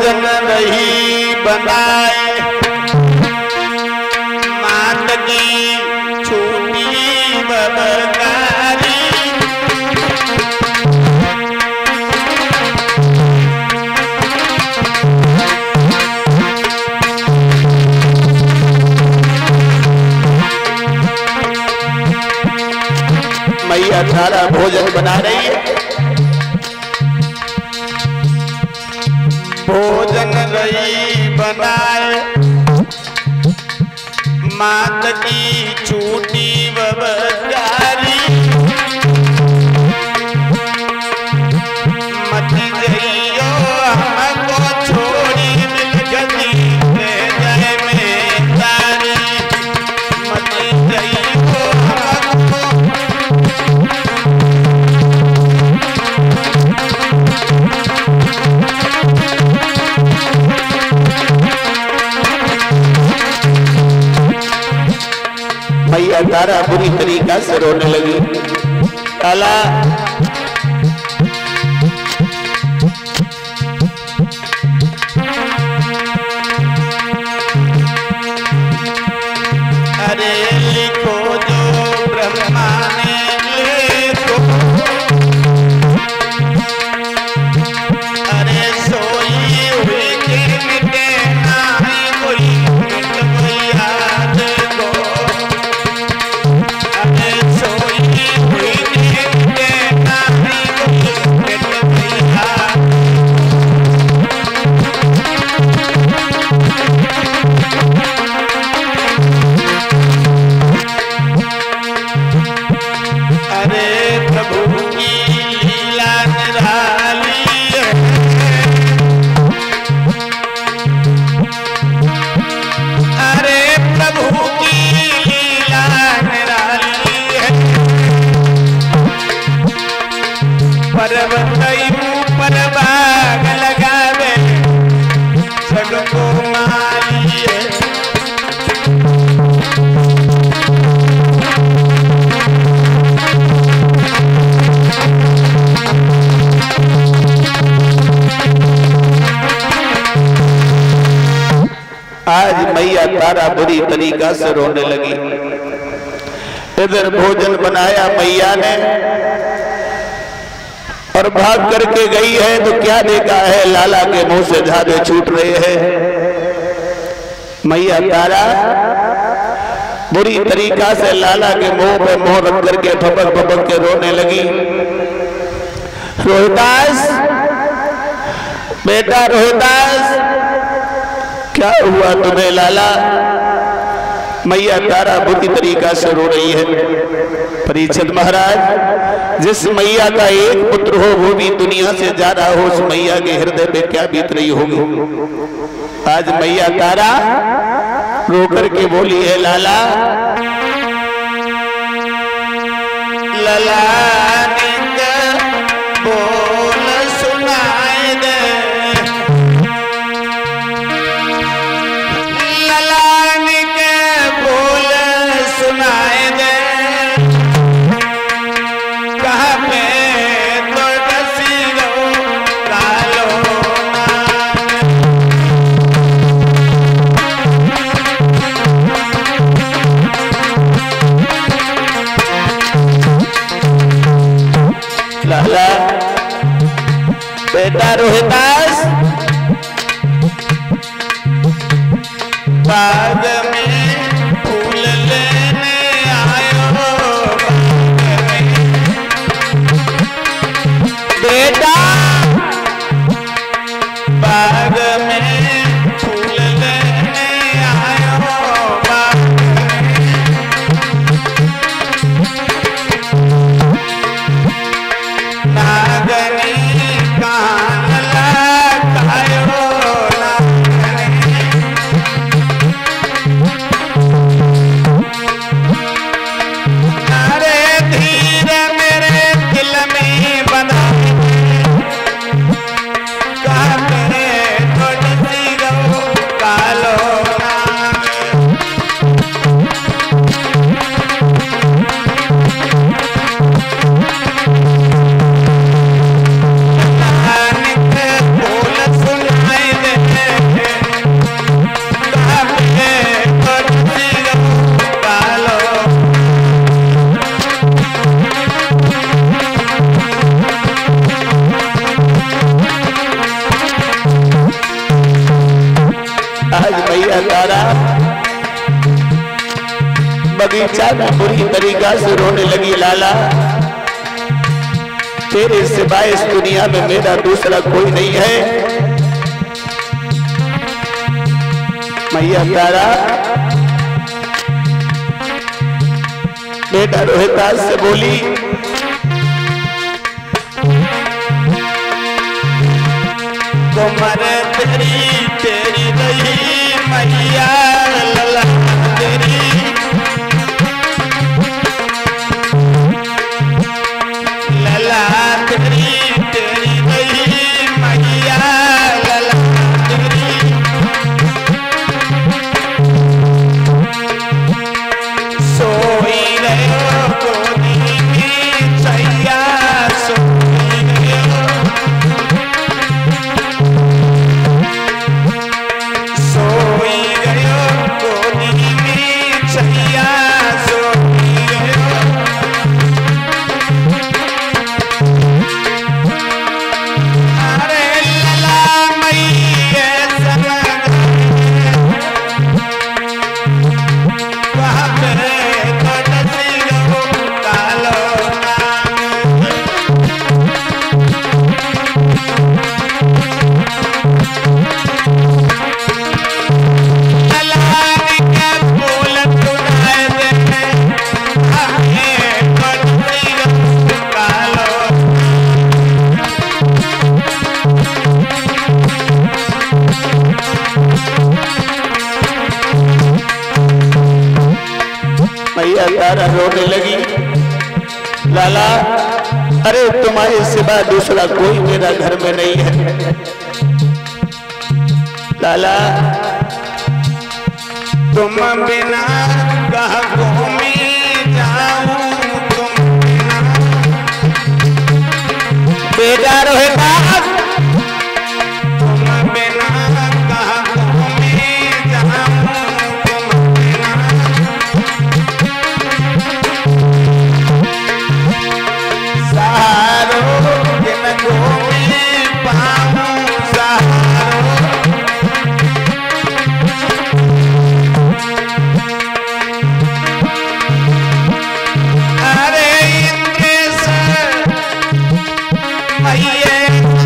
भोजन रही बनाए, मात की छूटी बबकारी। मैया सारा भोजन बना रही है, भोजन रही बनाए, मात की छूटी बबकारी। मत जइयो हमको छोड़ी मिलगती ले जाए में तारी। मत जइयो हमको मैया तारा बुरी तरीका से रोने लगी। काला अरे लिखो जो ब्रह्मा ने लिखो, अरे सोई हुई के मिटे नहीं कोई याद को। अरे सोई हुई के मिटे नहीं कोई याद। अरे प्रभु की लीला निराली है, अरे प्रभु की लीला निराली है। पर्वत ऊपर बाग लगावे सबको माली है। आज मैया तारा बुरी तरीका से रोने लगी। इधर भोजन बनाया मैया ने और भाग करके गई है तो क्या देखा है, लाला के मुंह से झाड़े छूट रहे हैं। मैया तारा बुरी तरीका से लाला के मुंह पे मुंह रख करके फपक फपक के रोने लगी। रोहिदास, बेटा रोहिदास, क्या हुआ तुम्हें लाला? मैया तारा बुरी तरीका से रो रही है। परीक्षित महाराज, जिस मैया का एक पुत्र हो वो भी दुनिया से जा रहा हो, उस मैया के हृदय पे क्या बीत रही होगी। आज मैया तारा रो करके बोली है, लाला लाला बोल सुनाए दे, सुनाए दे, कहाँ पे तो डसीरो कालो लाला। बेटा रोहिदास, बाग में फूल लेने आयो, बेटा बाग में फूल लेने आयो, नागनी कान लगायो, नागनी मैया तारा बगीचा में बुरी तरीका से रोने लगी। लाला तेरे सिवाय इस दुनिया में मेरा दूसरा कोई नहीं है। मैया तारा बेटा रोहितास से बोली, कुमार तेरी रही मैया लला तेरी, लला तेरी रही मैया लला तेरी। सोई रहो गोदी में सैया, सोई रहो, सोई गयो गोदी में सैया, सोई गयो। अरे लला मैया समझ वहाँ पे कटसी गो कालो नाम। ललानी के फूल टुनाए दे, हमें कटसी गो कालो। मैया तारा रोने लगी। लाला अरे तुम्हारे सिवा दूसरा कोई मेरा घर में नहीं है। लाला तुम बिना कहाँ घूमी जाऊं, तुम बिना बेटा रोहितास तुम बिना कहाँ घूमी जाऊं, तुम बिना सहारो दिन घूमी पाऊं, सहारो। अरे इंद्र से मैया